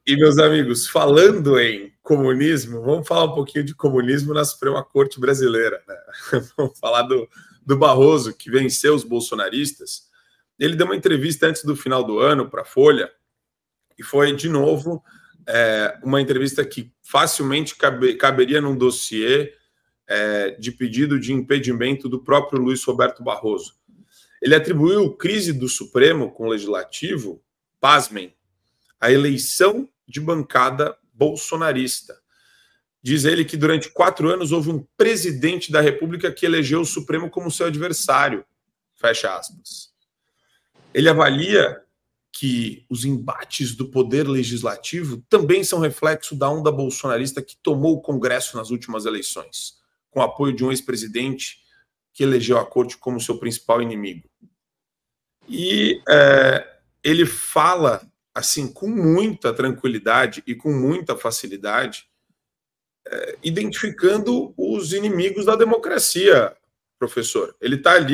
E, meus amigos, falando em comunismo, vamos falar um pouquinho de comunismo na Suprema Corte brasileira, né? Vamos falar do Barroso, que venceu os bolsonaristas. Ele deu uma entrevista antes do final do ano para a Folha, e foi, de novo, uma entrevista que facilmente caberia num dossiê de pedido de impedimento do próprio Luiz Roberto Barroso. Ele atribuiu crise do Supremo com o Legislativo, pasmem, a eleição de bancada bolsonarista. Diz ele que durante 4 anos houve um presidente da República que elegeu o Supremo como seu adversário. Fecha aspas. Ele avalia que os embates do poder legislativo também são reflexo da onda bolsonarista que tomou o Congresso nas últimas eleições, com o apoio de um ex-presidente que elegeu a corte como seu principal inimigo. E ele fala assim, com muita tranquilidade e com muita facilidade, identificando os inimigos da democracia, professor. Ele está ali,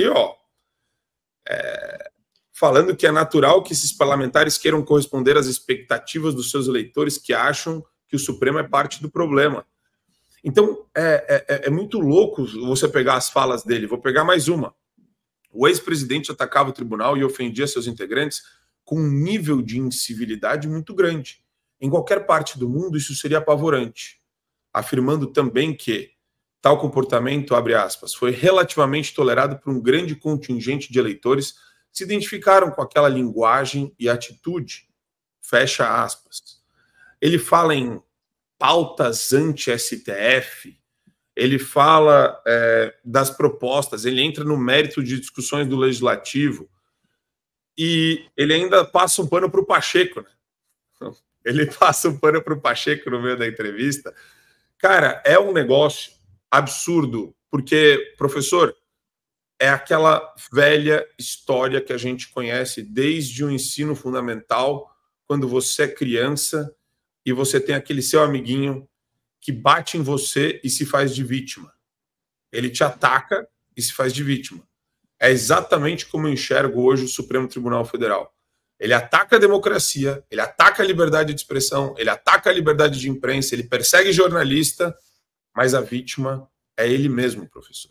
falando que é natural que esses parlamentares queiram corresponder às expectativas dos seus eleitores que acham que o Supremo é parte do problema. Então, é muito louco você pegar as falas dele. Vou pegar mais uma. O ex-presidente atacava o tribunal e ofendia seus integrantes com um nível de incivilidade muito grande. Em qualquer parte do mundo, isso seria apavorante. Afirmando também que tal comportamento, abre aspas, foi relativamente tolerado por um grande contingente de eleitores que se identificaram com aquela linguagem e atitude, fecha aspas. Ele fala em pautas anti-STF, ele fala das propostas, ele entra no mérito de discussões do Legislativo, e ele ainda passa um pano para o Pacheco, né? Ele passa um pano para o Pacheco no meio da entrevista. Cara, é um negócio absurdo, porque, professor, é aquela velha história que a gente conhece desde o ensino fundamental, quando você é criança e você tem aquele seu amiguinho que bate em você e se faz de vítima. Ele te ataca e se faz de vítima. É exatamente como eu enxergo hoje o Supremo Tribunal Federal. Ele ataca a democracia, ele ataca a liberdade de expressão, ele ataca a liberdade de imprensa, ele persegue jornalista, mas a vítima é ele mesmo, professor.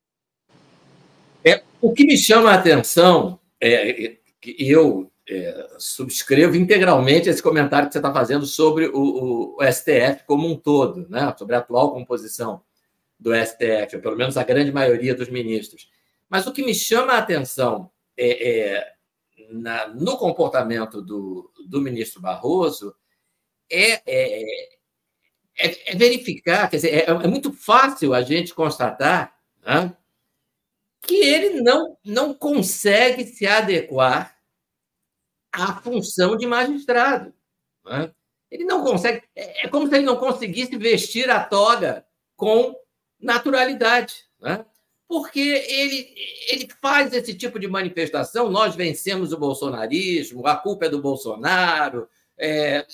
O que me chama a atenção que eu subscrevo integralmente esse comentário que você está fazendo sobre o STF como um todo, né? Sobre a atual composição do STF, ou pelo menos a grande maioria dos ministros. Mas o que me chama a atenção no comportamento do ministro Barroso é verificar, quer dizer, é muito fácil a gente constatar, né, que ele não consegue se adequar à função de magistrado. Né? Ele não consegue. É como se ele não conseguisse vestir a toga com naturalidade. Né? Porque ele faz esse tipo de manifestação, nós vencemos o bolsonarismo, a culpa é do Bolsonaro, é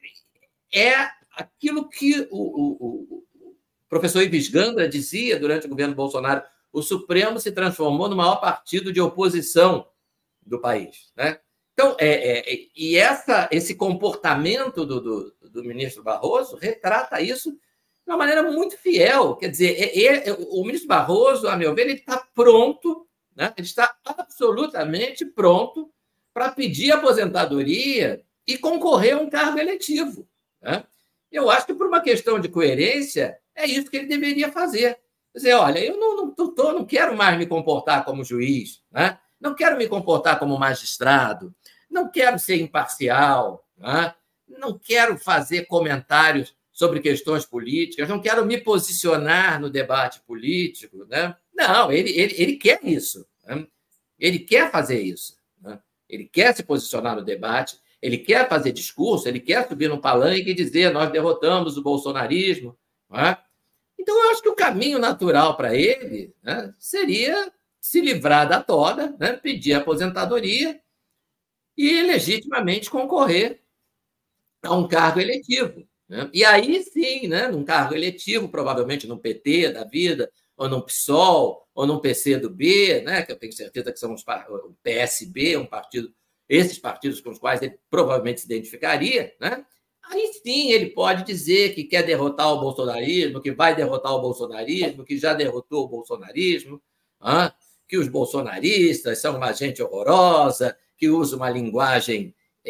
aquilo que o professor Ives Gandra dizia durante o governo Bolsonaro, o Supremo se transformou no maior partido de oposição do país. Né? Então, esse comportamento do ministro Barroso retrata isso de uma maneira muito fiel. Quer dizer, o ministro Barroso, a meu ver, ele está pronto, né? Ele está absolutamente pronto para pedir aposentadoria e concorrer a um cargo eletivo. Né? Eu acho que, por uma questão de coerência, é isso que ele deveria fazer. Quer dizer, olha, eu não quero mais me comportar como juiz, né? Não quero me comportar como magistrado, não quero ser imparcial, né? Não quero fazer comentários sobre questões políticas, não quero me posicionar no debate político. Né? Não, ele quer isso. Né? Ele quer fazer isso. Né? Ele quer se posicionar no debate, ele quer fazer discurso, ele quer subir no palanque e dizer nós derrotamos o bolsonarismo. Né? Então, eu acho que o caminho natural para ele, né, seria se livrar da toga, né, pedir aposentadoria e legitimamente concorrer a um cargo eletivo. Né? E aí sim, né, num cargo eletivo, provavelmente no PT da vida, ou no PSOL, ou no PCdoB, né, que eu tenho certeza que são o PSB, um partido, esses partidos com os quais ele provavelmente se identificaria, né? Aí sim ele pode dizer que quer derrotar o bolsonarismo, que vai derrotar o bolsonarismo, que já derrotou o bolsonarismo, que os bolsonaristas são uma gente horrorosa, que usa uma linguagem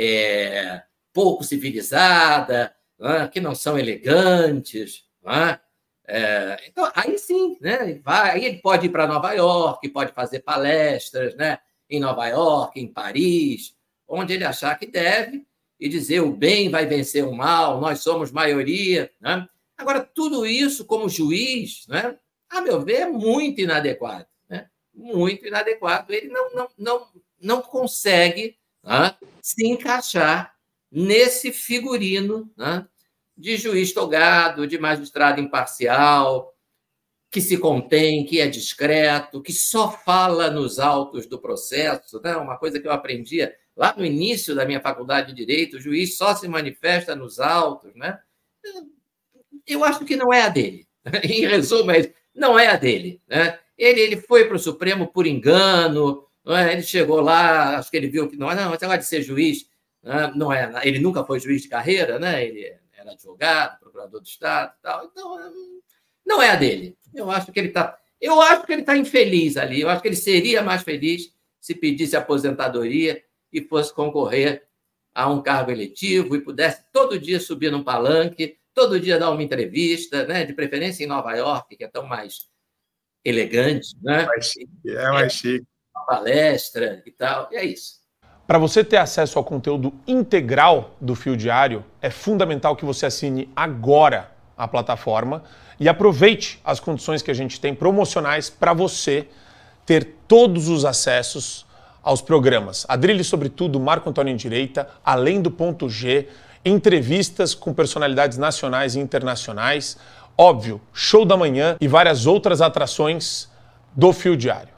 pouco civilizada, que não são elegantes. Então, aí sim, né? Aí ele pode ir para Nova York, pode fazer palestras, né? Em Nova York, em Paris, onde ele achar que deve, e dizer o bem vai vencer o mal, nós somos maioria. Né? Agora, tudo isso, como juiz, né? A meu ver, é muito inadequado. Né? Muito inadequado. Ele não consegue se encaixar nesse figurino, né? De juiz togado, de magistrado imparcial, que se contém, que é discreto, que só fala nos autos do processo, né? Uma coisa que eu aprendia lá no início da minha faculdade de Direito, o juiz só se manifesta nos autos. Né? Eu acho que não é a dele. Em resumo, não é a dele. Né? Ele foi para o Supremo por engano, ele chegou lá, acho que ele viu que não, esse negócio de ser juiz, não é, ele nunca foi juiz de carreira, né? Ele era advogado, procurador do Estado e tal, então não é a dele. Eu acho que ele está infeliz ali, eu acho que ele seria mais feliz se pedisse aposentadoria e fosse concorrer a um cargo eletivo e pudesse todo dia subir num palanque, todo dia dar uma entrevista, né? De preferência em Nova York, que é tão mais elegante, né? É mais chique. Uma palestra e tal, e é isso. Para você ter acesso ao conteúdo integral do Fio Diário, é fundamental que você assine agora a plataforma e aproveite as condições que a gente tem promocionais para você ter todos os acessos aos programas Adrilho sobre Tudo, Marco Antônio em Direita, Além do Ponto G, entrevistas com personalidades nacionais e internacionais, óbvio, Show da Manhã e várias outras atrações do Fio Diário.